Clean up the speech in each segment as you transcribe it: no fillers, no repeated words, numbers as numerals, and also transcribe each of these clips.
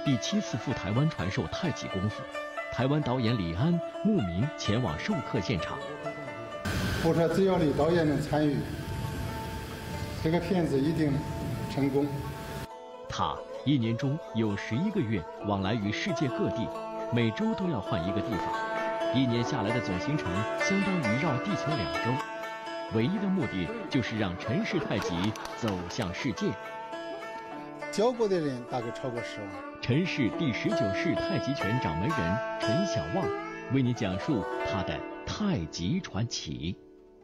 第7次赴台湾传授太极功夫。台湾导演李安慕名前往授课现场。 我说，只要李导演能参与，这个片子一定成功。 他1年中有11个月往来于世界各地，每周都要换一个地方。1年下来的总行程相当于绕地球2周，唯一的目的就是让陈氏太极走向世界。 教过的人大概超过10万。 陈氏第19世太极拳掌门人陈小旺为你讲述他的太极传奇。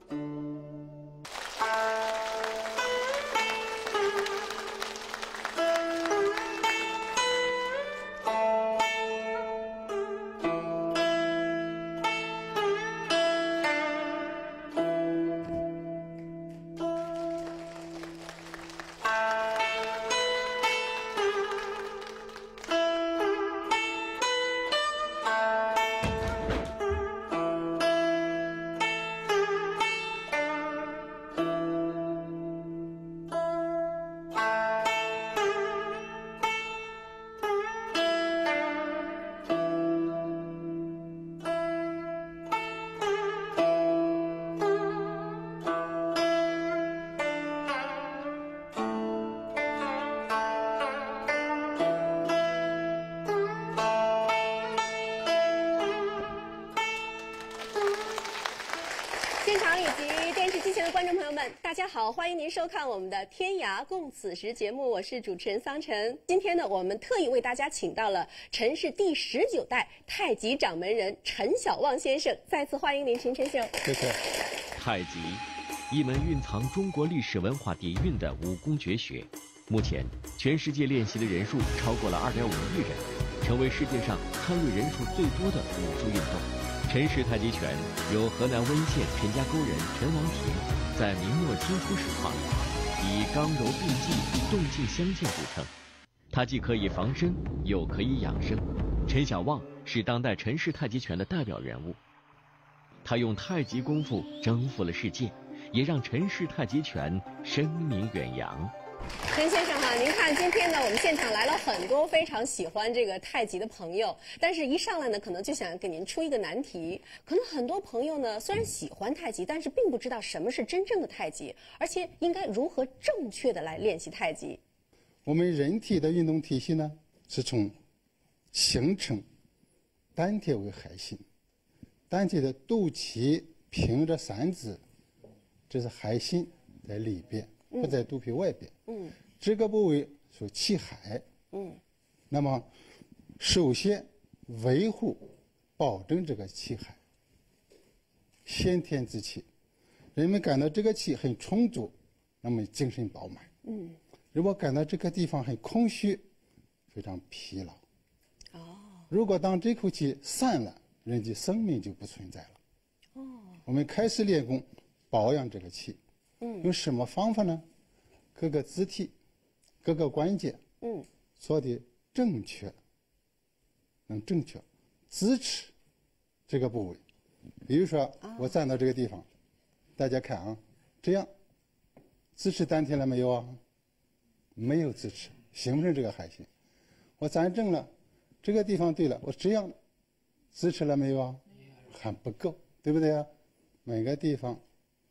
现场以及电视机前的观众朋友们，大家好，欢迎您收看我们的《天涯共此时》节目，我是主持人桑晨。今天呢，我们特意为大家请到了陈氏第19代太极掌门人陈小旺先生，再次欢迎您，陈先生。 谢谢。 太极，一门蕴藏中国历史文化底蕴的武功绝学，目前全世界练习的人数超过了2.5亿人，成为世界上参与人数最多的武术运动。陈氏太极拳由河南温县陈家沟人陈王庭在明末清初时创立，以刚柔并济、动静相间著称。它既可以防身，又可以养生。陈小旺是当代陈氏太极拳的代表人物，他用太极功夫征服了世界，也让陈氏太极拳声名远扬。 陈先生哈，您看今天呢，我们现场来了很多非常喜欢这个太极的朋友，但是一上来呢，可能就想给您出一个难题。可能很多朋友呢，虽然喜欢太极，但是并不知道什么是真正的太极，而且应该如何正确的来练习太极。 我们人体的运动体系呢，是从形成丹田为核心，丹田的肚脐平着3指，这是核心在里边，不在肚皮外边。这个部位属气海。那么首先维护保证这个气海，先天之气，人们感到这个气很充足，那么精神饱满。如果感到这个地方很空虚，非常疲劳。如果当这口气散了，人的生命就不存在了。我们开始练功保养这个气，用什么方法呢？各个肢体各个关节做的正确，能正确支持这个部位。比如说我站到这个地方，大家看啊，这样支持丹田了没有啊？没有支持，形不成这个核心。我站正了，这个地方对了，我这样支持了没有啊？还不够，对不对啊？每个地方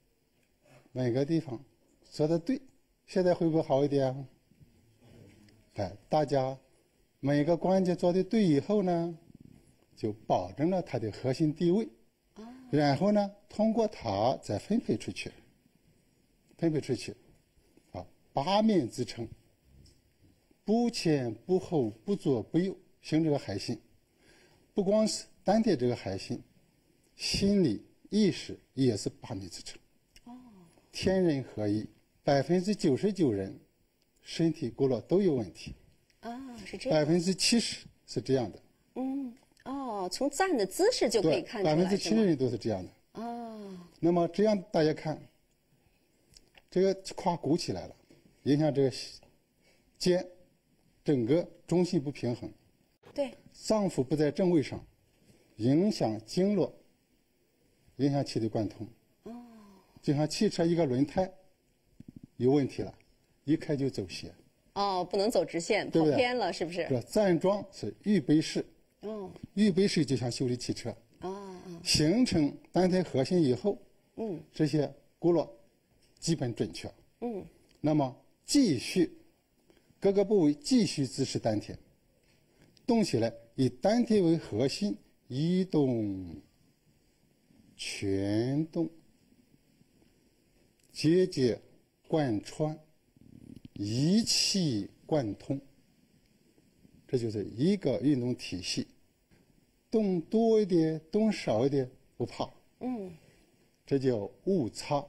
做的对，现在会不会好一点啊？大家每个关节做的对以后呢，就保证了它的核心地位，然后呢，通过它再分配出去，八面支撑，不前不后，不左不右，形这个核心。不光是丹田这个核心，心理意识也是八面支撑。天人合一，99%人身体骨骼都有问题。 是这样。 70%是这样的。 从站的姿势就可以看出来。 70%人都是这样的。那么这样大家看，这个胯鼓起来了，影响这个肩，整个中心不平衡。 对。 脏腑不在正位上，影响经络，影响气的贯通。就像汽车一个轮胎有问题了，一开就走斜。 哦，不能走直线，跑对不对偏了，是不是？ 是吧？站桩是预备式， 哦， 预备式就像修理汽车， 哦， 形成单腿核心以后，这些轱辘基本准确，那么继续各个部位继续支持丹田，动起来，以丹田为核心，一动全动，节节贯穿，一气贯通，这就是一个运动体系。动多一点，动少一点不怕，这叫误差。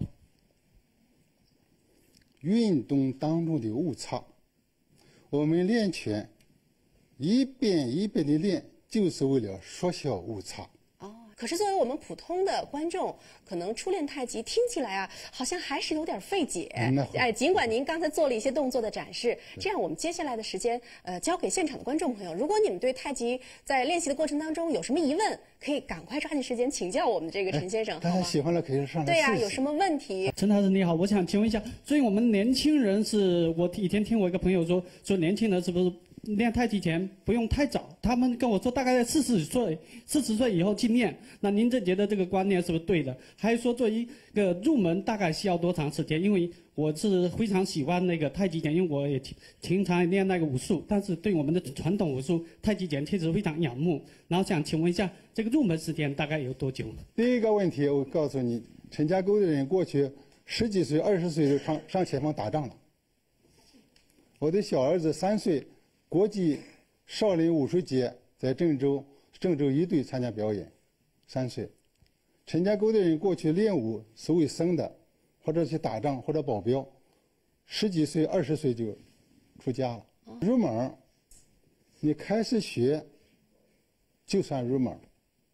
运动当中的误差，我们练拳一遍一遍的练，就是为了缩小误差。 可是作为我们普通的观众，可能初练太极听起来啊，好像还是有点费解。尽管您刚才做了一些动作的展示，这样我们接下来的时间，交给现场的观众朋友。如果你们对太极在练习的过程当中有什么疑问，可以赶快抓紧时间请教我们这个陈先生。 大家喜欢了可以上来试试。 对呀，有什么问题？ 陈老师你好，我想请问一下，所以我们年轻人我以前听我一个朋友说年轻人是不是练太极前不用太早？他们跟我说大概在40岁以后去练。那您觉得这个观念是不是对的？还有说做一个入门大概需要多长时间？因为我是非常喜欢那个太极拳，因为我也经常练那个武术，但是对我们的传统武术太极拳确实非常仰慕。然后想请问一下，这个入门时间大概有多久？ 第一个问题，我告诉你，陈家沟的人过去10几岁、20岁就上前方打仗了。我的小儿子3岁，国际少林武术节在郑州一队参加表演，3岁。陈家沟的人过去练武，所谓生的，或者去打仗或者保镖，10几岁、20岁就出家了。入门，你开始学就算入门。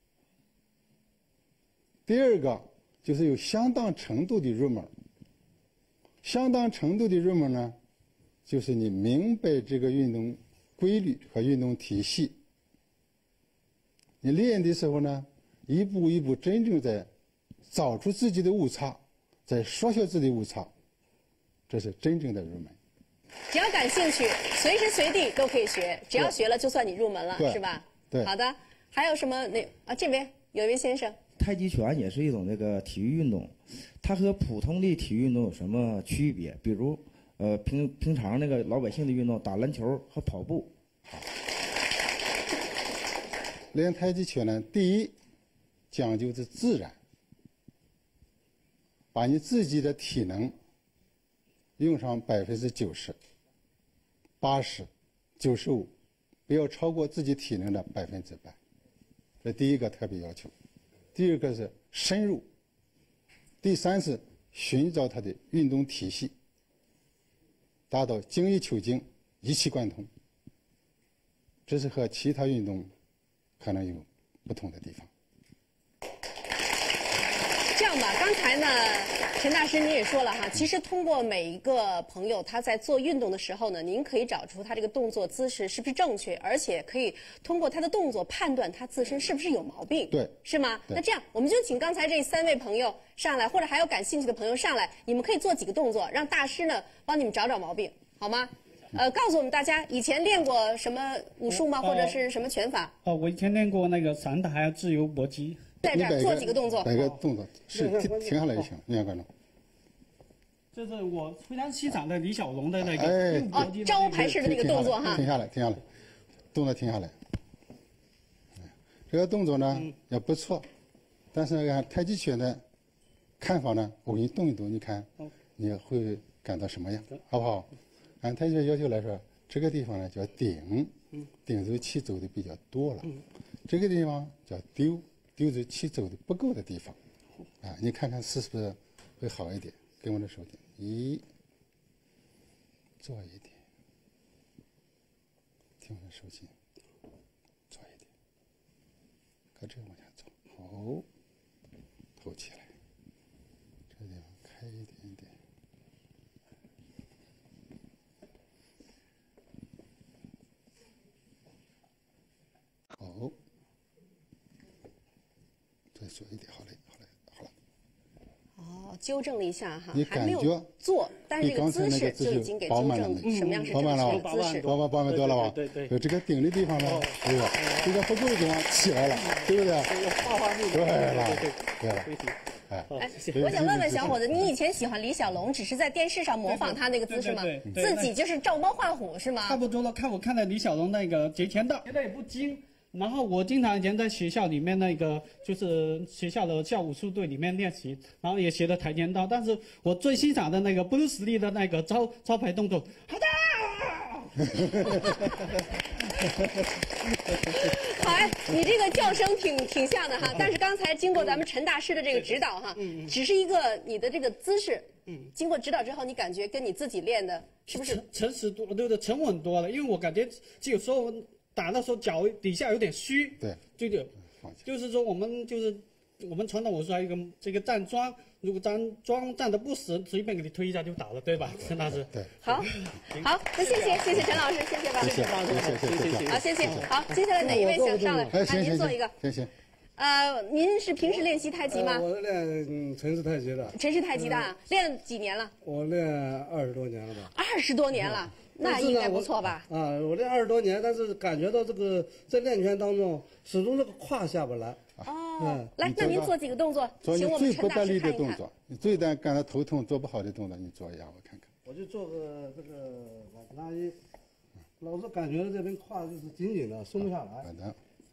第二个就是有相当程度的入门。相当程度的入门呢，就是你明白这个运动规律和运动体系。你练的时候呢，一步一步真正在找出自己的误差，在缩小自己的误差，这是真正的入门。 只要感兴趣，随时随地都可以学，只要学了就算你入门了，是吧？ 对。 好的，还有什么这边有一位先生。 太极拳也是一种这个体育运动，它和普通的体育运动有什么区别？比如，平常那个老百姓的运动，打篮球和跑步。 练太极拳呢，第一讲究是自然，把你自己的体能用上90%、80%、95%，不要超过自己体能的100%。这第一个特别要求。第二个是深入，第三是寻找它的运动体系，达到精益求精、一气贯通。这是和其他运动可能有不同的地方。 这样吧，刚才呢，陈大师您也说了哈，其实通过每一个朋友他在做运动的时候呢，您可以找出他这个动作姿势是不是正确，而且可以通过他的动作判断他自身是不是有毛病， 对， 是吗？那这样我们就请刚才这3位朋友上来，或者还有感兴趣的朋友上来，你们可以做几个动作，让大师呢帮你们找找毛病，好吗？告诉我们大家以前练过什么武术吗？或者是什么拳法？ 我以前练过那个散打还有自由搏击。 在这儿做几个动作。 摆个动作，是停下来就行了，两个人。 这是我非常欣赏的李小龙的那个招牌式的那个动作哈。 停下来，动作停下来。这个动作呢也不错，但是按太极拳的看法呢，我给你动一动，你看你会感到什么样，好不好？按太极拳要求来说，这个地方呢叫顶，顶住气走的比较多了，这个地方叫丢住气走的不够的地方，你看看是不是会好一点？跟我的手点，做一点，听我的手劲，做一点，搁这往下走，好，头起来，这地方开一点点。好，再说一点，好嘞。 纠正了一下哈你， 还没有感觉做，但是这个比刚才姿那个姿势势就已经给纠正饱满了什么样是饱满了正确的姿势。 饱满多了吧？ 对对对有这个顶的地方呢，哎呦，这个不够的地方起来了，对不对？ 画面对了， 对对了， 对对。 哎， 哎，我想问问小伙子，你以前喜欢李小龙，只是在电视上模仿他那个姿势吗对对？对对自己就是照猫画虎是吗？ 差不多了，我看了李小龙那个截拳道，觉得也不精。然后我经常以前在学校里面那个就是学校的校武术队里面练习，然后也学了跆拳道，但是我最欣赏的那个布鲁斯利的那个招牌动作，好的。 好哎，你这个叫声挺像的哈，但是刚才经过咱们陈大师的这个指导哈，只是一个你的这个姿势，经过指导之后，你感觉跟你自己练的是不是？ 诚实多，对不对？沉稳多了，因为我感觉有时候打的时候脚底下有点虚， 对， 就是说我们传统武术还有一个这个站桩，如果桩站的不实，随便给你推一下就倒了，对吧？陈老师。 对。 好，好，那谢谢陈老师，谢谢吧。 谢谢， 好，谢谢。好，接下来哪一位想上来？ 哎，行， 您做一个。 行。 您是平时练习太极吗？ 我是练陈氏太极的。 陈氏太极的，练了几年了？ 我练20多年了吧。 20多年了，那应该不错吧？ 我练20多年，但是感觉到这个在练拳当中，始终这个胯下不来。 哦，来，那您做几个动作，请我们陈大师看一看。 你最感到头痛做不好的动作，你做一下我看看。 我就做个这个瓦格纳伊，老是感觉这边胯就是紧紧的，松不下来。 好的。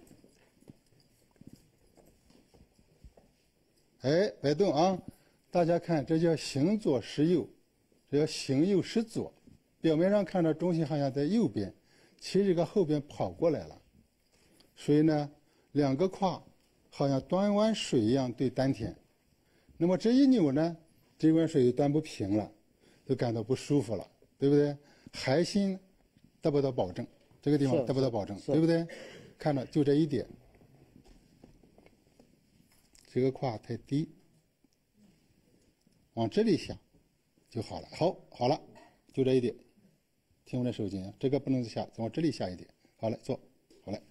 哎，别动啊！大家看，这叫行左实右，这叫行右实左。表面上看着中心好像在右边，其实这个后边跑过来了。所以呢，两个胯好像端碗水一样对丹田。那么这一扭呢，这碗水就端不平了，就感到不舒服了，对不对？核心得不到保证，这个地方得不到保证，对不对？看着就这一点。这个胯太低，往这里下就好了。好了，就这一点。听我的手劲，这个不能下，往这里下一点。好了，做，好了，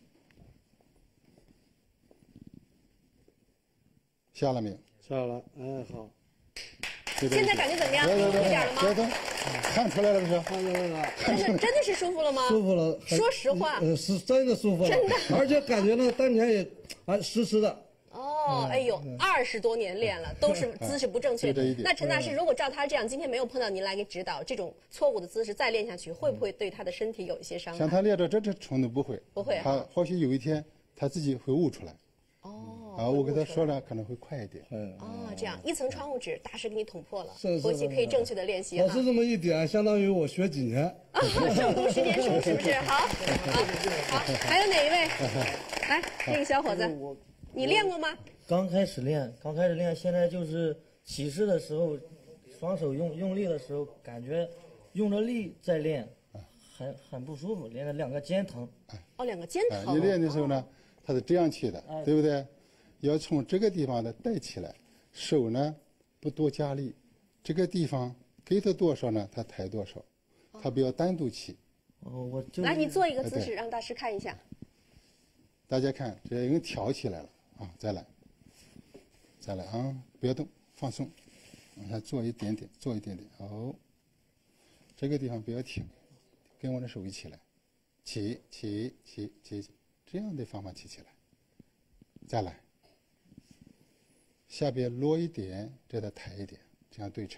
下了没有？ 下了，好。 现在感觉怎么样？舒服一点了吗？ 看出来了不是？ 看出来了。 真的是舒服了吗？ 舒服了。 说实话， 是真的舒服了。 真的， 而且感觉那个丹田也实实的。 哦，哎呦，20多年练了，都是姿势不正确。那陈大师，如果照他这样，今天没有碰到您来给指导，这种错误的姿势再练下去，会不会对他的身体有一些伤害？ 像他练到这程度不会， 不会。 他或许有一天他自己会悟出来。 哦。 我跟他说了，可能会快一点。 这样一层窗户纸，大师给你捅破了， 是回去可以正确的练习。 老师这么一点，相当于我学几年。 正读10年书是不是？好，还有哪一位？来，这个小伙子，你练过吗？ 刚开始练，现在就是起势的时候，双手用力的时候，感觉用着力在练，很不舒服，练了2个肩疼。 2个肩疼。 你练的时候呢，它是这样去的，对不对？要从这个地方呢带起来，手呢不多加力，这个地方给它多少呢，它抬多少，它不要单独起。 来，你做一个姿势，让大师看一下。 大家看，这已经挑起来了啊！再来啊！不要动，放松，往下做一点点，好，这个地方不要停，跟我的手一起来，起，这样的方法起来。再来，下边落一点，再抬一点，这样对称。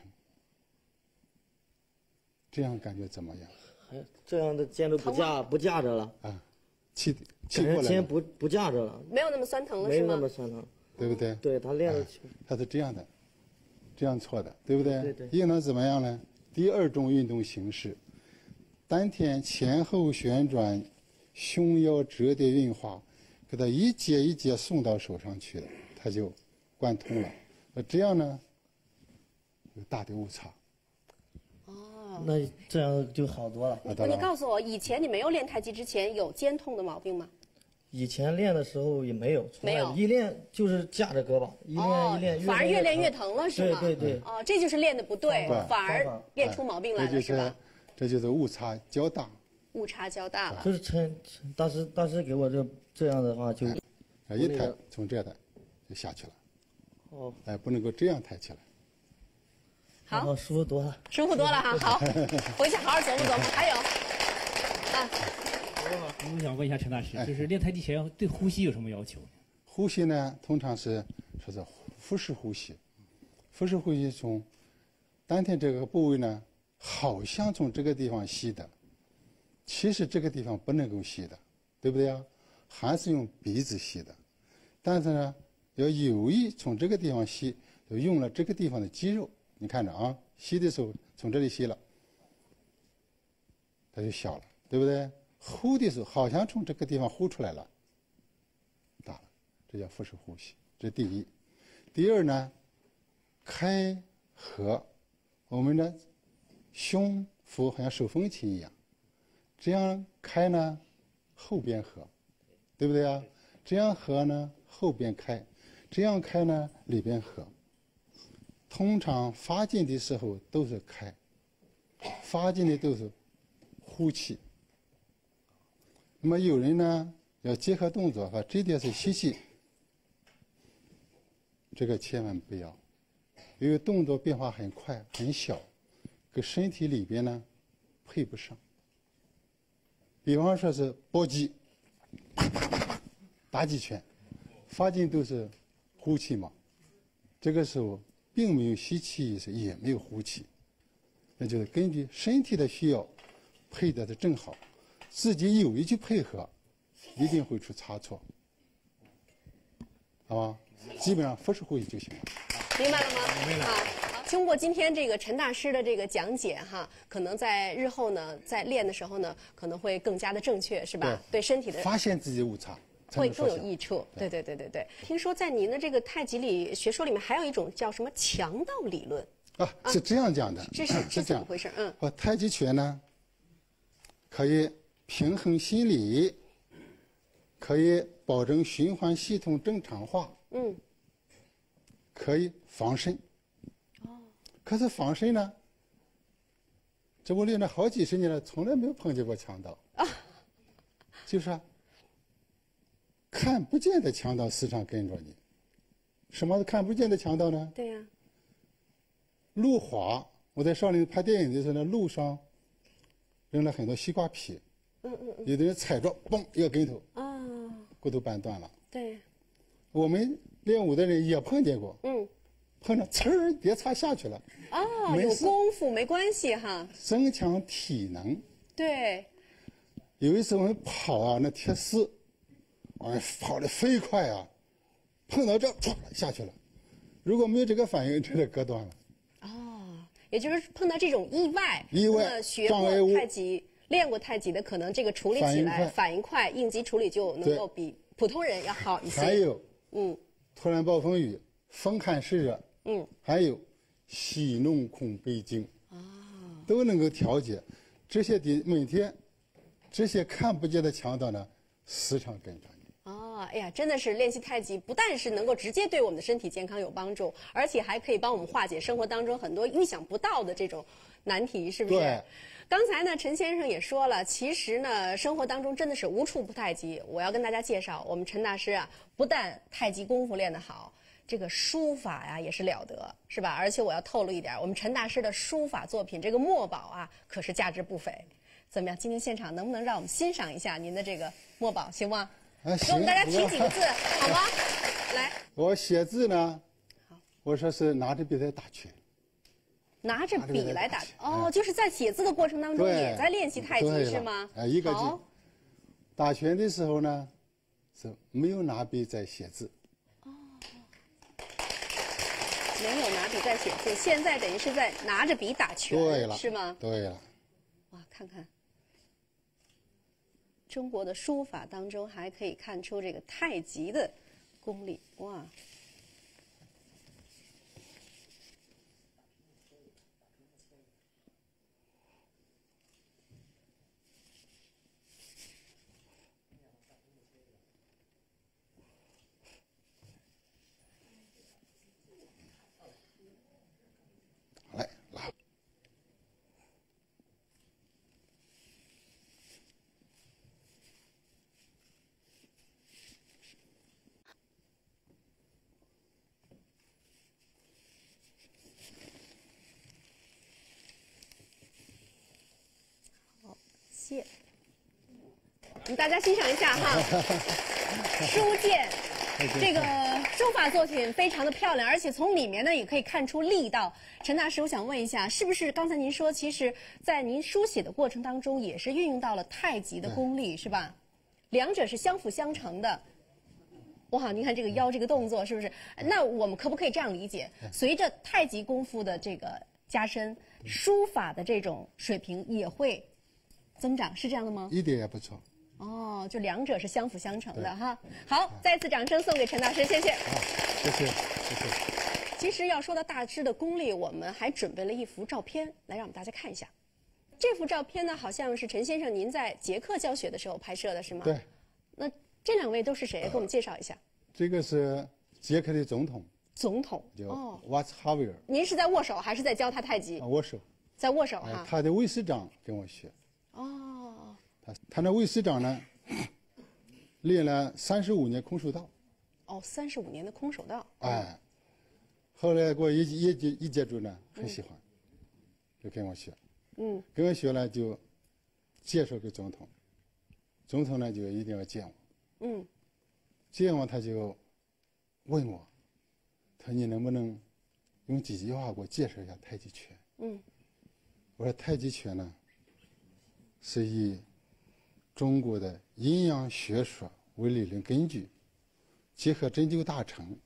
这样感觉怎么样？ 这样的肩都不架着了啊，气过来了， 肩不架着了， 没有那么酸疼了， 没有那么酸疼， 对不对？ 对他练的， 他是这样的，这样错的，对不对？ 对。 应当怎么样呢？第2种运动形式，丹田前后旋转，胸腰折叠运化，给它一节一节送到手上去了，它就贯通了。这样呢，有大的误差。 那这样就好多了。 你告诉我，以前你没有练太极之前有肩痛的毛病吗？ 以前练的时候也没有，一练就是架着胳膊，一练反而越练越疼了，是吗？ 对。 这就是练的不对，反而练出毛病来了，是吧？ 这就是误差较大。 误差较大了。 就是大师给我这样的话就， 一抬从这抬就下去了。不能够这样抬起来， 好， 舒服多了。 舒服多了哈。好，回去好好琢磨琢磨。还有， 我想问一下陈大师，就是练太极拳对呼吸有什么要求？ 呼吸呢，通常是说是腹式呼吸。腹式呼吸从丹田这个部位呢，好像从这个地方吸的，其实这个地方不能够吸的，对不对啊？还是用鼻子吸的。但是呢，要有意从这个地方吸，就用了这个地方的肌肉。你看着啊，吸的时候从这里吸了，它就小了，对不对？呼的时候好像从这个地方呼出来了，大了，这叫腹式呼吸，这是第一。第二呢，开合，我们的胸腹好像手风琴一样，这样开呢，后边合，对不对啊？这样合呢，后边开，这样开呢，里边合。通常发劲的时候都是开，发劲的都是呼气。那么有人呢要结合动作哈，这点是吸气，这个千万不要，因为动作变化很快很小，跟身体里边呢配不上。比方说是搏击，打几拳，发劲都是呼气嘛，这个时候并没有吸气意识，也没有呼气，那就是根据身体的需要配的是正好，自己有意去配合，一定会出差错，好吧？基本上腹式呼吸就行了。 明白了吗？明白了。好，通过今天这个陈大师的这个讲解哈，可能在日后呢，在练的时候呢，可能会更加的正确，是吧？对身体的发现自己的误差。 会更有益处，对。听说在您的这个太极里学说里面，还有一种叫什么强道理论啊？是这样讲的， 这是怎么回事？ 太极拳呢，可以平衡心理，可以保证循环系统正常化，可以防身。可是防身呢，这我练了好几十年了，从来没有碰见过强盗就是啊。看不见的强盗时常跟着你，什么是看不见的强盗呢？ 对呀。 路滑，我在少林拍电影的时候呢，路上扔了很多西瓜皮，有的人踩着，嘣一个跟头，骨头板断了。 对。 我们练武的人也碰见过，碰着呲儿跌擦下去了。 有功夫没关系哈。 增强体能。 对。 有一次我们跑啊，那铁丝。跑得飞快啊，碰到这唰下去了，如果没有这个反应，真的割断了。 也就是碰到这种意外，学过太极、练过太极的，可能这个处理起来反应快，应急处理就能够比普通人要好一些。 还有，突然暴风雨，风寒湿热，还有喜怒恐悲惊，都能够调节。这些每天，这些看不见的强盗呢，时常跟着你。 哎呀，真的是练习太极，不但是能够直接对我们的身体健康有帮助，而且还可以帮我们化解生活当中很多预想不到的这种难题，是不是？ 对。 刚才呢，陈先生也说了，其实呢，生活当中真的是无处不太极。我要跟大家介绍，我们陈大师啊，不但太极功夫练得好，这个书法呀也是了得，是吧？而且我要透露一点，我们陈大师的书法作品这个墨宝啊，可是价值不菲。怎么样？今天现场能不能让我们欣赏一下您的这个墨宝，行吗？给我们大家提几个字，好吗？来， 我写字呢，我说是拿着笔在打拳。 拿着笔来打，就是在写字的过程当中也在练习太极，是吗？ 一个劲。打拳的时候呢，是没有拿笔在写字。 没有拿笔在写字，现在等于是在拿着笔打拳， 对了， 是吗？ 对了。 哇，看看。中国的书法当中还可以看出这个太极的功力，哇！ 来拉。 谢。我们大家欣赏一下哈，书剑。这个书法作品非常的漂亮，而且从里面呢也可以看出力道。陈大师，我想问一下，是不是刚才您说，其实在您书写的过程当中，也是运用到了太极的功力，是吧？两者是相辅相成的。哇，您看这个腰这个动作是不是？那我们可不可以这样理解？随着太极功夫的这个加深，书法的这种水平也会增长，是这样的吗？ 一点也不错。 哦，就两者是相辅相成的哈。好，再次掌声送给陈大师，谢谢。 好，谢谢，谢谢。 其实要说到大师的功力，我们还准备了一幅照片来让我们大家看一下。这幅照片呢，好像是陈先生您在捷克教学的时候拍摄的，是吗？ 对。 那这两位都是谁？给我们介绍一下。 这个是捷克的总统。 总统。 叫瓦茨哈维尔。 您是在握手还是在教他太极？ 握手。 在握手哈。 他的卫士长跟我学。 哦。 他那卫士长呢，练了35年空手道。 哦，35年的空手道。 哎，后来给我一接触呢，很喜欢，就跟我学。跟我学了就介绍给总统，总统呢就一定要见我。见我他就问我，他说你能不能用几句话给我介绍一下太极拳？我说太极拳呢，是以中国的阴阳学说为理论根据，结合针灸大成、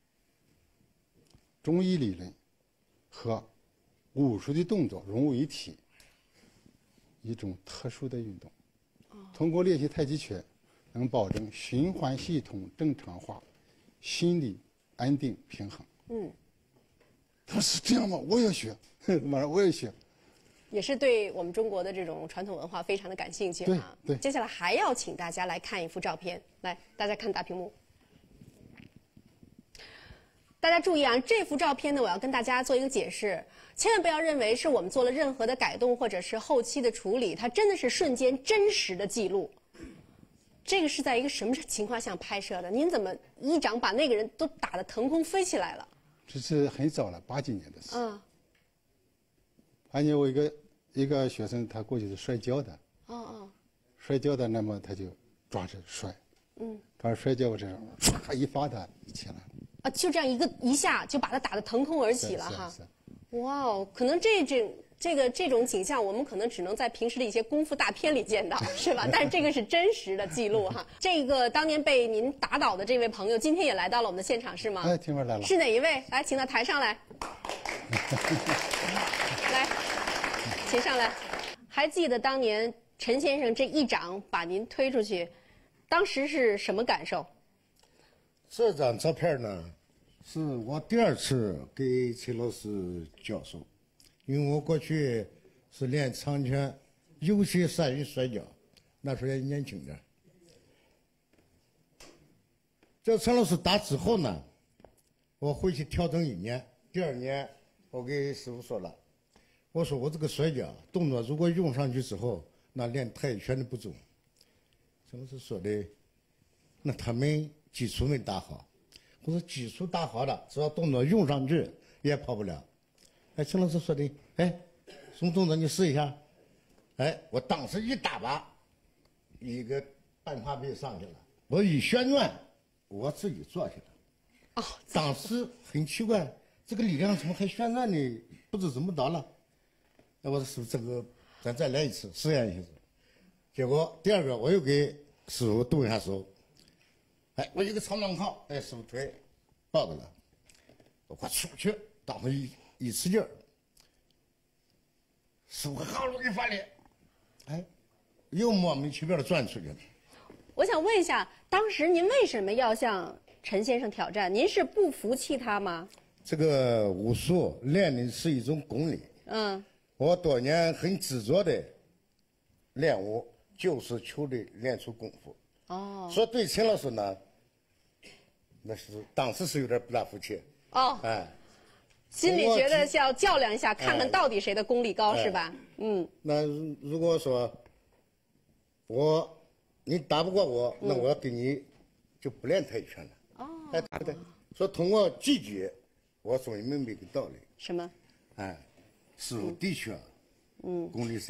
中医理论和武术的动作融为一体，一种特殊的运动。通过练习太极拳，能保证循环系统正常化，心理安定平衡。他说是这样吗？我也学，马上我也学。 也是对我们中国的这种传统文化非常的感兴趣啊。 对。 接下来还要请大家来看一幅照片，来，大家看大屏幕。大家注意啊，这幅照片呢，我要跟大家做一个解释，千万不要认为是我们做了任何的改动或者是后期的处理，它真的是瞬间真实的记录。这个是在一个什么情况下拍摄的？您怎么一掌把那个人都打得腾空飞起来了？ 这是很早了，80几年的事。而且我一个学生，他过去是摔跤的。摔跤的，那么他就抓着摔。抓着摔跤，我这唰一发他起来了。 就这样一下就把他打得腾空而起了哈。哇哦，可能这种景象，我们可能只能在平时的一些功夫大片里见到，是吧？但是这个是真实的记录哈。这个当年被您打倒的这位朋友，今天也来到了我们的现场，是吗？ 听说来了。 是哪一位？来，请到台上来。来，请上来。还记得当年陈先生这一掌把您推出去，当时是什么感受？ 这张照片呢，是我第2次给陈老师教授，因为我过去是练长拳，尤其善于摔跤，那时候也年轻点。这陈老师打之后呢，我回去调整1年，第2年我给师傅说了，我说我这个摔跤动作如果用上去之后，那练太极拳的不中。陈老师说的，那他们基础没打好。我说基础打好了，只要动作用上去也跑不了。陈老师说的，什么动作你试一下。我当时一大把，一个半花臂上去了，我一旋转，我自己坐下了。当时很奇怪，这个力量怎么还旋转呢？不知怎么着了。我说师傅，这个咱再来一次，实验一下。结果第2个我又给师傅动一下手。我一个长榔靠，师傅腿抱着了，我快出去，当时一使劲儿，师傅好容易发力，又莫名其妙的转出去了。 我想问一下，当时您为什么要向陈先生挑战？您是不服气他吗？ 这个武术练的是一种功力。我多年很执着的练武，就是求的练出功夫。说对陈老师呢，那是当时是有点不大服气。 心里觉得要较量一下，看看到底谁的功力高，是吧？ 那如果说你打不过我，那我跟你就不练太极拳了。对。说通过拒绝，我终于明白一个道理。 什么？ 师傅的确，功力深厚。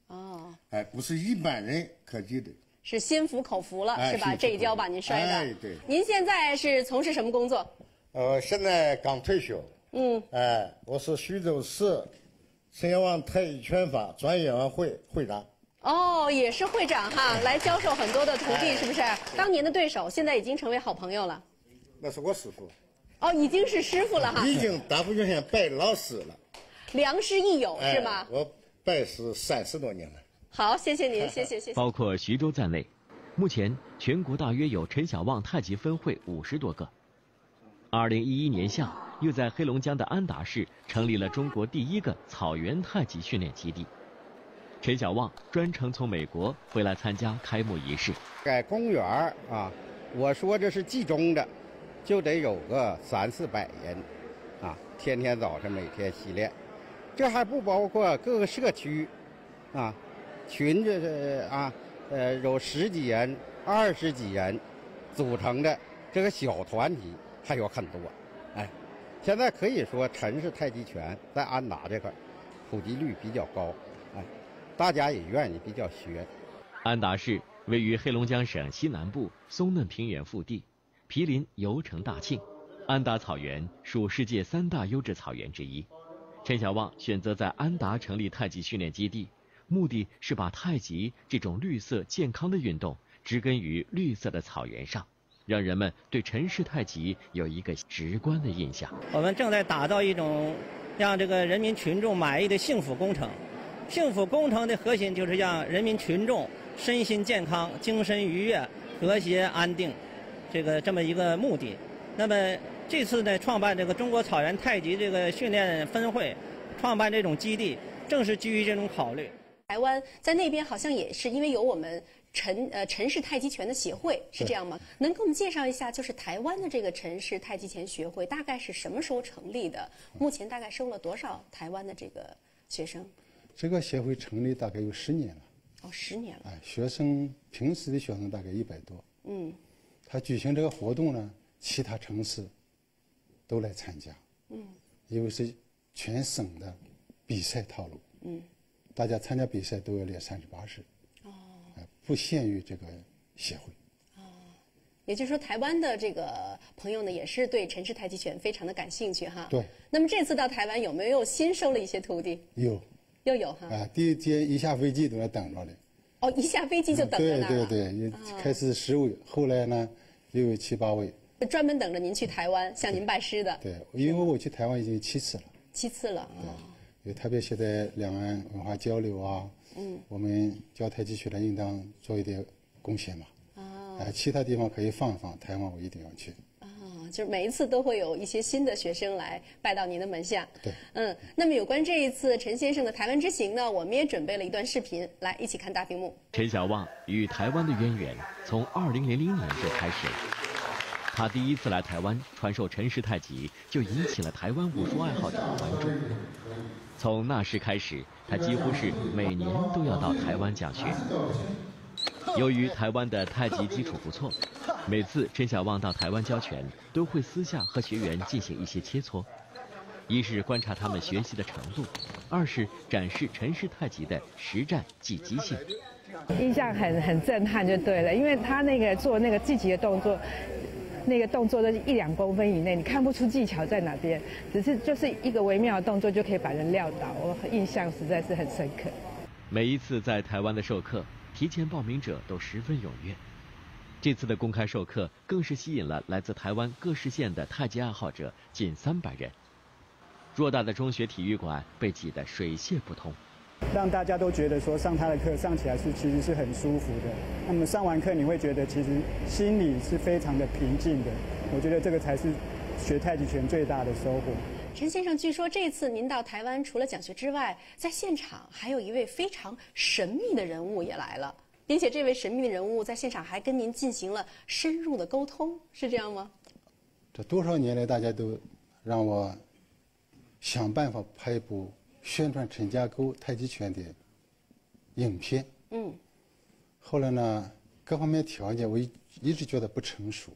哦， 哎，不是一般人可及的。 是心服口服了，是吧？这一跤把您摔的。 哎，对。 您现在是从事什么工作？ 现在刚退休。我是徐州市陈小旺太极拳法专业委会会长。 哦，也是会长哈，来教授很多的徒弟，是不是？当年的对手，现在已经成为好朋友了。 那是我师傅。 哦，已经是师傅了哈。 已经大部分先拜老师了。 良师益友是吗？ 我拜师30多年了。 好，谢谢您，谢谢。 包括徐州在内，目前全国大约有陈小旺太极分会50多个。2011年夏，又在黑龙江的安达市成立了中国第一个草原太极训练基地。陈小旺专程从美国回来参加开幕仪式。 在公园啊，我说这是集中的，就得有个300-400人，啊，天天早晨每天习练。这还不包括各个社区，啊，群这是啊，有10几人、20几人组成的这个小团体还有很多。哎，现在可以说陈氏太极拳在安达这块普及率比较高，哎，大家也愿意比较学。 安达市位于黑龙江省西南部松嫩平原腹地，毗邻油城大庆。安达草原属世界3大优质草原之一。陈小旺选择在安达成立太极训练基地，目的是把太极这种绿色健康的运动植根于绿色的草原上，让人们对陈氏太极有一个直观的印象。 我们正在打造一种让这个人民群众满意的幸福工程。幸福工程的核心就是让人民群众身心健康、精神愉悦、和谐安定，这么一个目的。那么这次呢，创办这个中国草原太极这个训练分会，创办这种基地，正是基于这种考虑。 台湾在那边好像也是因为有我们陈氏太极拳的协会，是这样吗？能给我们介绍一下，就是台湾的这个陈氏太极拳学会大概是什么时候成立的？目前大概收了多少台湾的这个学生？ 这个协会成立大概有10年了。 哦，10年了。 哎，平时的学生大概100多。他举行这个活动呢，其他城市都来参加。因为是全省的比赛套路。大家参加比赛都要练38式。不限于这个协会。 也就是说，台湾的这个朋友呢，也是对陈氏太极拳非常的感兴趣哈。 对。 那么这次到台湾有没有新收了一些徒弟？又有哈。 第一天一下飞机都在等着呢。 哦，一下飞机就等着呢。 对，开始10位，后来呢又有7、8位。 专门等着您去台湾向您拜师的。 对，因为我去台湾已经7次了。 7次了。 对，特别现在两岸文化交流啊。我们教太极拳的应当做一点贡献嘛。其他地方可以放放，台湾我一定要去。 就是每一次都会有一些新的学生来拜到您的门下。 对。 那么有关这一次陈先生的台湾之行呢，我们也准备了一段视频，来一起看大屏幕。 陈小旺与台湾的渊源从2000年就开始了。他第一次来台湾传授陈氏太极，就引起了台湾武术爱好者的关注。从那时开始，他几乎是每年都要到台湾讲学。由于台湾的太极基础不错，每次陈小旺到台湾教拳，都会私下和学员进行一些切磋。一是观察他们学习的程度，二是展示陈氏太极的实战技击性。 印象很震撼就对了，因为他那个做那个积极的动作，那个动作都是1、2公分以内，你看不出技巧在哪边，只是就是一个微妙的动作就可以把人撂倒，我印象实在是很深刻。 每一次在台湾的授课，提前报名者都十分踊跃。这次的公开授课更是吸引了来自台湾各市县的太极爱好者近300人。偌大的中学体育馆被挤得水泄不通， 让大家都觉得说上他的课上起来其实是很舒服的。那么上完课你会觉得其实心里是非常的平静的。我觉得这个才是学太极拳最大的收获。 陈先生，据说这次您到台湾除了讲学之外，在现场还有一位非常神秘的人物也来了，并且这位神秘的人物在现场还跟您进行了深入的沟通，是这样吗？ 这多少年来，大家都让我想办法拍一部宣传陈家沟太极拳的影片。后来呢，各方面条件我一直觉得不成熟。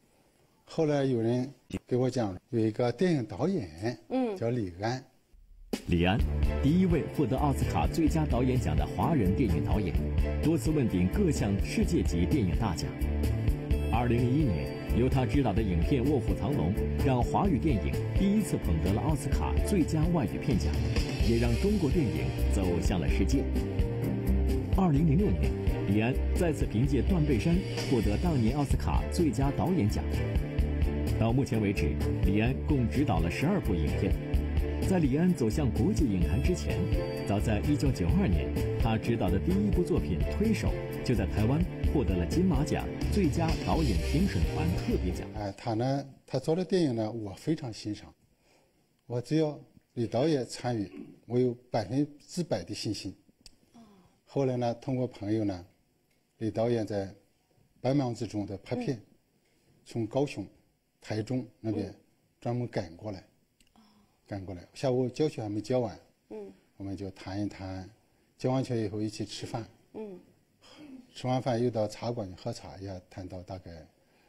后来有人给我讲，有一个电影导演，叫李安， 李安，第一位获得奥斯卡最佳导演奖的华人电影导演，多次问鼎各项世界级电影大奖。2001年，由他执导的影片《卧虎藏龙》让华语电影第一次捧得了奥斯卡最佳外语片奖，也让中国电影走向了世界。2006年，李安再次凭借《断背山》获得当年奥斯卡最佳导演奖。到目前为止，李安共执导了12部影片。在李安走向国际影坛之前，早在1992年，他执导的第一部作品《推手》就在台湾获得了金马奖最佳导演评审团特别奖。 他做的电影呢，我非常欣赏。我只要李导演参与，我有100%的信心。后来呢，通过朋友呢，李导演在百忙之中的拍片，从高雄、台中那边专门赶过来。下午教学还没教完，我们就谈一谈，教完学以后一起吃饭，吃完饭又到茶馆喝茶，也谈到大概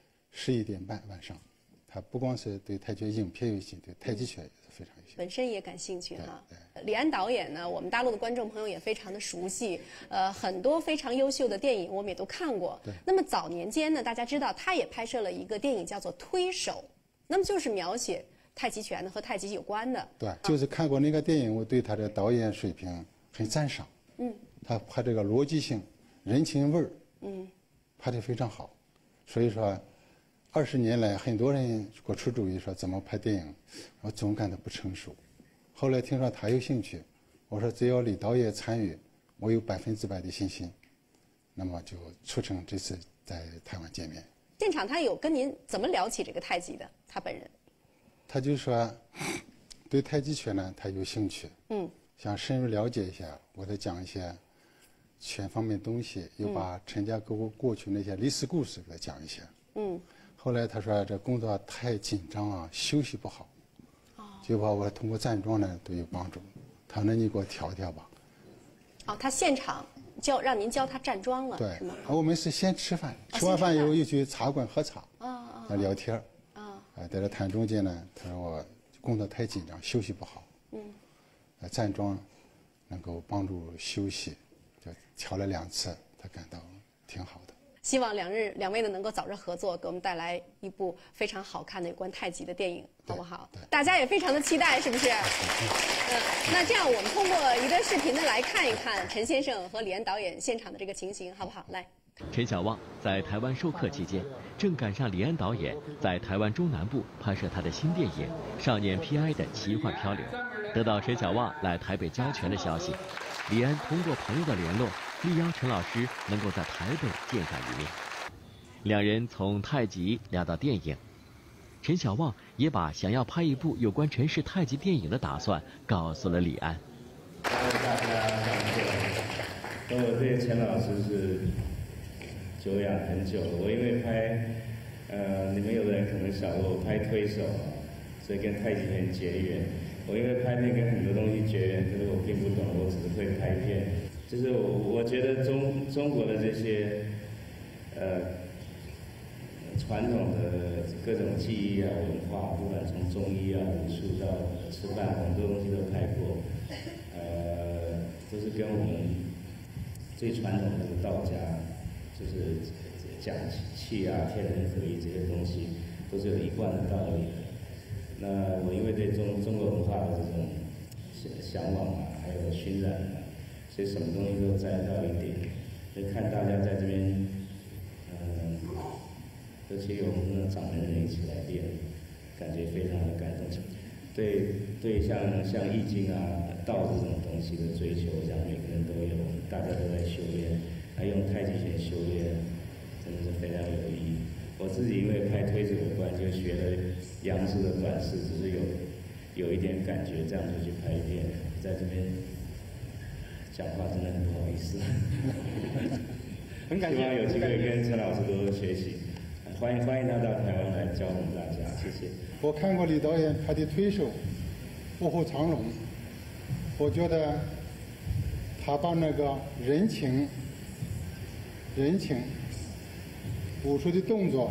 11点半晚上。他不光是对太极影片有兴趣，对太极拳也是非常有兴趣， 本身也感兴趣哈。李安导演呢，我们大陆的观众朋友也非常的熟悉，很多非常优秀的电影我们也都看过。那么早年间呢，大家知道他也拍摄了一个电影叫做《推手》，那么就是描写太极拳的和太极有关的。 对，就是看过那个电影，我对他的导演水平很赞赏。他拍这个逻辑性、人情味儿，拍得非常好。所以说，20年来很多人给我出主意说怎么拍电影，我总感到不成熟。后来听说他有兴趣，我说只要李导演参与，我有100%的信心，那么就促成这次在台湾见面。 现场他有跟您怎么聊起这个太极的？他本人？ 他就说，对太极拳呢，他有兴趣，想深入了解一下，我再讲一些拳方面东西，又把陈家沟过去那些历史故事给他讲一下。后来他说这工作太紧张啊，休息不好，就把我通过站桩呢都有帮助。他说那你给我调调吧。 他现场让您教他站桩了， 对， 是吗？ 我们是先吃饭，吃完饭以后又去茶馆喝茶，聊天儿。在这谈中间呢，他说我工作太紧张，休息不好。站桩能够帮助休息，就调了2次，他感到挺好的。 希望两位呢能够早日合作，给我们带来一部非常好看的有关太极的电影，好不好？大家也非常的期待，是不是？那这样我们通过一段视频呢来看一看陈先生和李安导演现场的这个情形，好不好？来。 陈小旺在台湾授课期间，正赶上李安导演在台湾中南部拍摄他的新电影《少年 PI 的奇幻漂流》。得到陈小旺来台北教拳的消息，李安通过朋友的联络，力邀陈老师能够在台北见上一面。两人从太极聊到电影，陈小旺也把想要拍一部有关陈氏太极电影的打算告诉了李安。 大家我对陈老师是久仰很久了。我因为拍，你们有的人可能晓得我拍推手，所以跟太极拳结缘。我因为拍片跟很多东西结缘，可是我并不懂，我只是会拍片。就是我觉得中国的这些传统的各种技艺啊、文化，不管从中医啊、武术到吃饭，很多东西都拍过，都是跟我们最传统的道家，就是讲气啊、天人合一这些东西，都是有一贯的道理的。那我因为对中国文化的这种向往啊，还有熏染啊，所以什么东西都沾到一点。就看大家在这边，尤其有我们的掌门人一起来练，感觉非常的感动。对，像易经啊、道这种东西的追求，这样每个人都有，大家都在修炼，还用太极拳修炼，真的是非常有意义。我自己因为拍推手有关，就学了杨氏的短式，只是有一点感觉，这样就去拍片。在这边讲话真的很不好意思， 很感谢。 希望有机会跟陈老师多多学习，欢迎他到台湾来教我们大家，谢谢。 我看过李导演拍的推手《卧虎藏龙》，我觉得他把那个人情武术的动作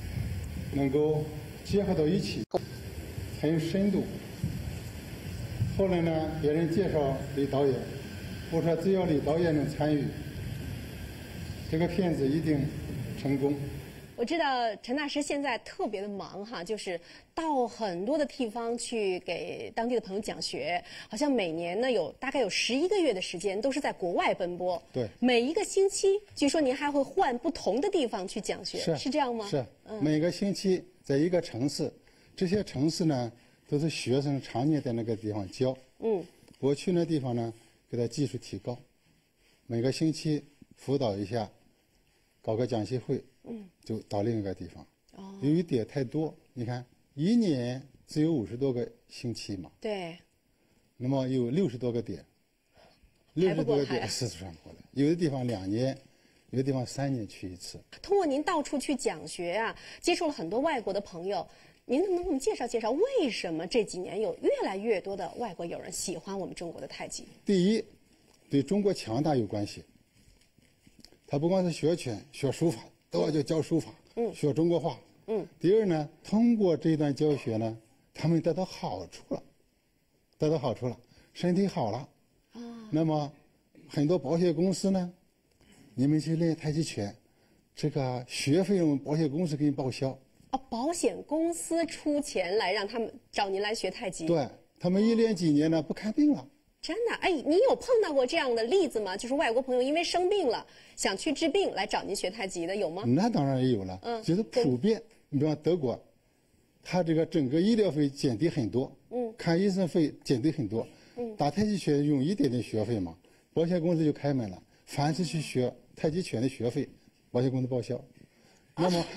能够结合到一起，很有深度， 后来呢，别人介绍李导演，我说只要李导演能参与，这个片子一定成功。 我知道陈大师现在特别的忙哈，就是到很多的地方去给当地的朋友讲学，好像每年呢大概有11个月的时间都是在国外奔波。 对， 每一个星期，据说您还会换不同的地方去讲学，是这样吗？ 是，每个星期在一个城市，这些城市呢都是学生常年在那个地方教。我去那地方呢，给他技术提高，每个星期辅导一下，搞个讲习会。就到另一个地方。由于点太多，你看一年只有50多个星期嘛。 对。 那么有60多个点，60多个点是算过的。有的地方2年，有的地方3年去一次。 通过您到处去讲学啊，接触了很多外国的朋友，您能不能给我们介绍介绍，为什么这几年有越来越多的外国友人喜欢我们中国的太极？ 第一，对中国强大有关系。他不光是学拳、学书法。都要教书法，学中国话。第二呢，通过这段教学呢，他们得到好处了，身体好了。那么很多保险公司呢，你们去练太极拳，这个学费用保险公司给你报销。 保险公司出钱来让他们找您来学太极。 对，他们一练几年呢，不看病了。 真的？哎，你有碰到过这样的例子吗？就是外国朋友因为生病了，想去治病来找您学太极的，有吗？ 那当然也有了。就是普遍。你比方德国，他这个整个医疗费减低很多。看医生费减低很多。打太极拳用一点点学费嘛，保险公司就开门了。凡是去学太极拳的学费，保险公司报销。那么，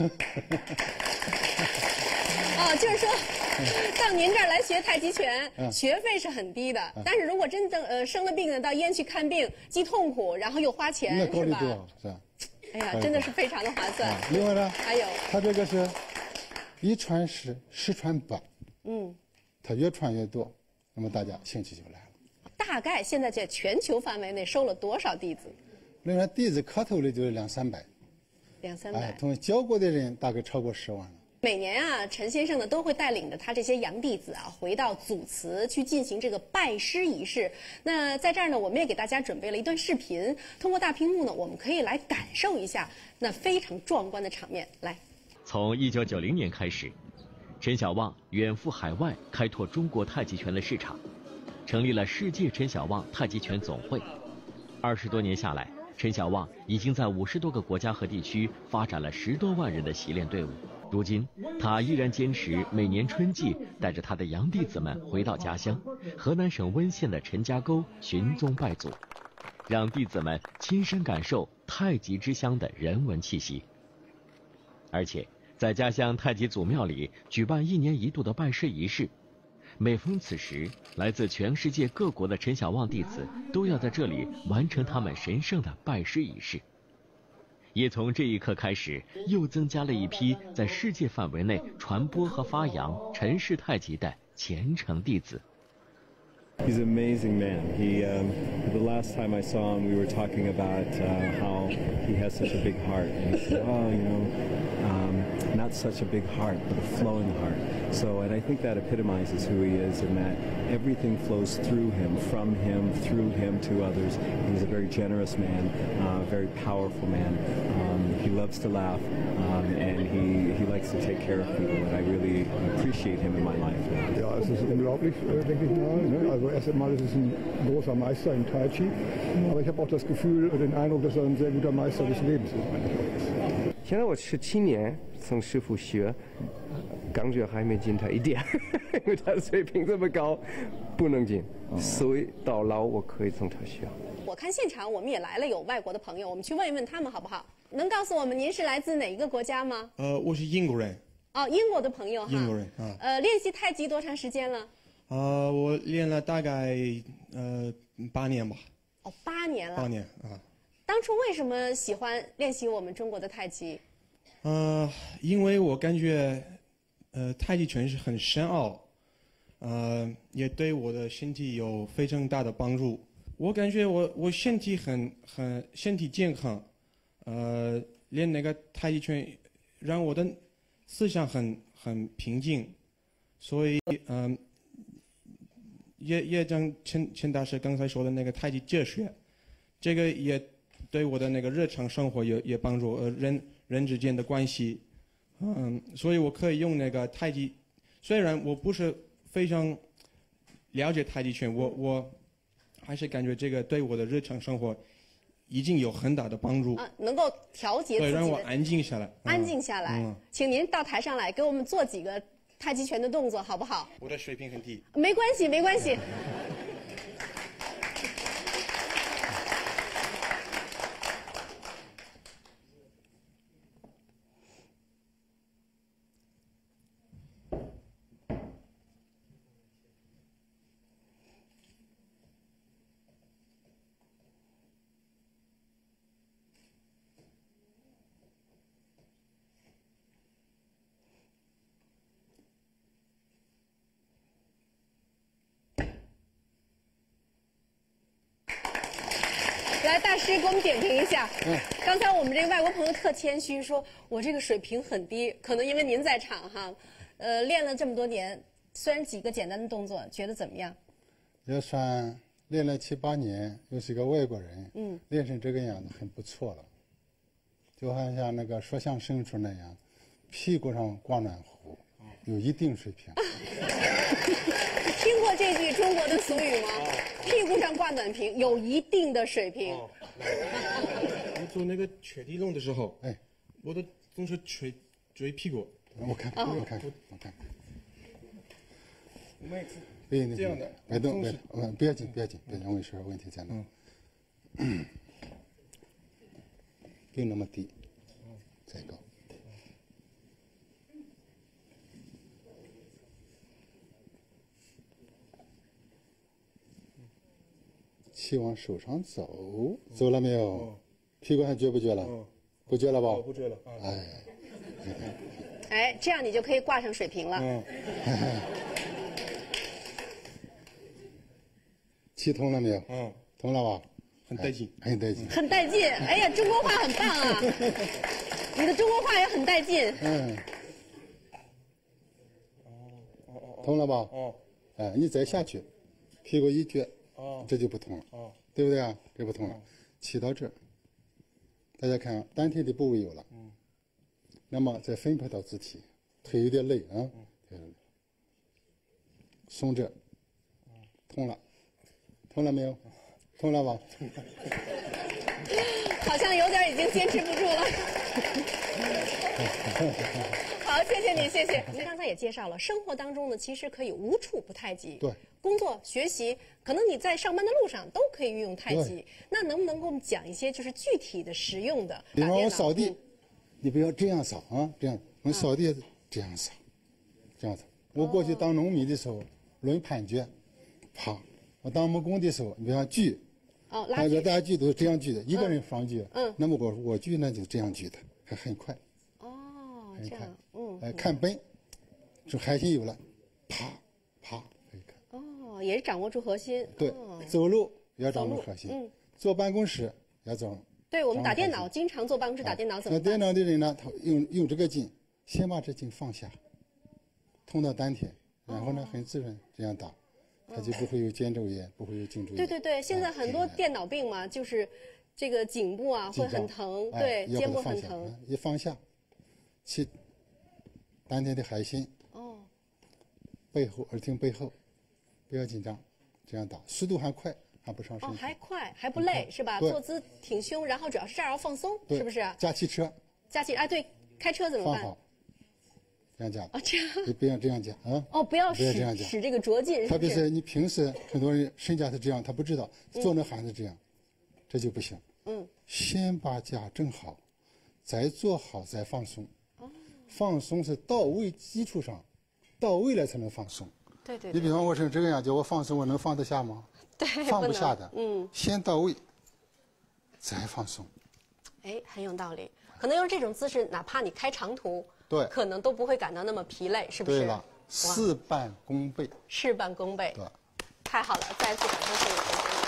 就是说。到您这儿来学太极拳，学费是很低的，但是如果真的生了病呢，到医院去看病，既痛苦，然后又花钱， 那高是吧？ 是吧？ 哎呀，真的是非常的划算。 另外呢， 还有他这个是一传十，十传百，他越传越多，那么大家兴趣就来了。 大概现在在全球范围内收了多少弟子？ 另外弟子磕头的就是200-300，同教过的人大概超过10万了。 每年啊，陈先生呢都会带领着他这些洋弟子啊，回到祖祠去进行这个拜师仪式。那在这儿呢，我们也给大家准备了一段视频，通过大屏幕呢，我们可以来感受一下那非常壮观的场面。来， 从1990年开始，陈小旺远赴海外开拓中国太极拳的市场，成立了世界陈小旺太极拳总会。20多年下来，陈小旺已经在50多个国家和地区发展了10多万人的习练队伍。如今，他依然坚持每年春季带着他的洋弟子们回到家乡河南省温县的陈家沟寻宗拜祖，让弟子们亲身感受太极之乡的人文气息。而且，在家乡太极祖庙里举办1年1度的拜师仪式，每逢此时，来自全世界各国的陈小旺弟子都要在这里完成他们神圣的拜师仪式。也从这一刻开始，又增加了一批在世界范围内传播和发扬陈氏太极的虔诚弟子。 He's an amazing man. The last time I saw him, we were talking about how he has such a big heart. And he said, not such a big heart, but a flowing heart. And I think that epitomizes who he is, and that everything flows through him, from him, through him to others. He's a very generous man, a very powerful man. He loves to laugh, and he likes to take care of people, and I really appreciate him in my life. Ja, es ist unglaublich, denke ich mal. Ne? Also erst einmal ist es ein großer Meister im Tai Chi, aber ich habe auch das Gefühl, den Eindruck, dass er ein sehr guter Meister des Lebens ist. 现在我17年从师傅学，感觉还没进他一点，因为他的水平这么高，不能进，所以到老我可以从他学。 我看现场我们也来了有外国的朋友，我们去问一问他们好不好？能告诉我们您是来自哪一个国家吗？ 我是英国人。 哦，英国的朋友哈。 英国人啊。 练习太极多长时间了？ 我练了大概8年吧。 哦，8年了。 8年啊。 当初为什么喜欢练习我们中国的太极？ 因为我感觉太极拳是很深奥，也对我的身体有非常大的帮助。我感觉我身体身体健康，练那个太极拳让我的思想很平静，所以也像钱大师刚才说的那个太极哲学，这个也对我的那个日常生活也帮助，人之间的关系，所以我可以用那个太极，虽然我不是非常了解太极拳，我还是感觉这个对我的日常生活已经有很大的帮助。 能够调节自己的， 对，让我安静下来。 安静下来，请您到台上来给我们做几个太极拳的动作，好不好？ 我的水平很低。 没关系，没关系。来，大师给我们点评一下。刚才我们这个外国朋友特谦虚，说我这个水平很低，可能因为您在场哈。练了这么多年，虽然几个简单的动作，觉得怎么样？ 要算练了7、8年，又是一个外国人，练成这个样子很不错了。就好像那个说相声出那样，屁股上挂暖壶，有一定水平。 听过这句中国的俗语吗？屁股上挂暖瓶，有一定的水平。 我做那个拳地龙的时候，我的总是捶屁股。 我看，我看。 每次别这样的， 别动，别紧，我跟你说问题在哪？别那么低，再高。气往手上走，走了没有？屁股还撅不撅了？不撅了吧？ 不撅了。 哎，这样你就可以挂上水平了。 气通了没有？通了吧？ 很带劲， 很带劲， 很带劲。哎呀，中国话很棒啊！你的中国话也很带劲。 通了吧？你再下去，屁股一撅，这就不通了，对不对啊？这不通了，起到这儿，大家看丹田的部位有了，那么再分配到肢体，腿有点累啊，松着，通了，通了没有？通了吧？ 好像有点已经坚持不住了。好，谢谢你，谢谢。您刚才也介绍了，生活当中呢，其实可以无处不太极。 对。 工作、学习，可能你在上班的路上都可以运用太极。那能不能给我们讲一些就是具体的、实用的？ 比方我扫地，你不要这样扫啊，这样我扫地这样扫，这样扫。我过去当农民的时候，抡盘锯，啪；我当木工的时候，你比方锯。大家锯都是这样锯的，一个人双锯。那么我锯呢就这样锯的，还很快。很快。看本，就核心有了，啪啪可以看。 也是掌握住核心。 对，走路要掌握核心。坐办公室要掌握。 对，我们打电脑经常坐办公室打电脑怎么办？ 那电脑的人呢，他用这个劲，先把这劲放下，通到丹田，然后呢很自然这样打。它就不会有肩周炎，不会有颈椎炎。 对，现在很多电脑病嘛，就是这个颈部啊会很疼，对，肩部很疼。 一放下，气丹田的核心，背后耳听背后，不要紧张，这样打，速度还快，还不伤身体。 还快，还不累，是吧？坐姿挺胸，然后主要是这儿要放松，是不是？ 加汽车。 对，开车怎么办？ 放好。这样讲这样你不要这样讲啊！ 不要这样讲， 使这个着劲。 特别是你平时很多人身家是这样，他不知道坐那还是这样，这就不行。先把家正好，再坐好，再放松。放松是到位基础上，到位了才能放松。 对。 你比方我是这个样子，我放松，我能放得下吗？ 对， 放不下的。先到位，再放松。 很有道理。可能用这种姿势，哪怕你开长途。 对， 可能都不会感到那么疲累，是不是？ 对了，事半功倍。 事半功倍。 对， 太好了，再次感谢谢谢。